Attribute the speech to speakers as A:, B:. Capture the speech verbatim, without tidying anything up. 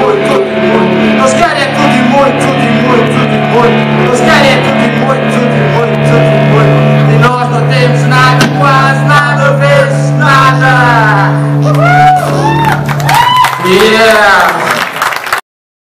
A: muito, tudo e muito. Eles querem tudo e muito, tudo e muito, tudo e muito. Eles querem tudo e muito, tudo e muito, tudo e muito. E nós não temos nada, quase nada, vezes nada. Yeah!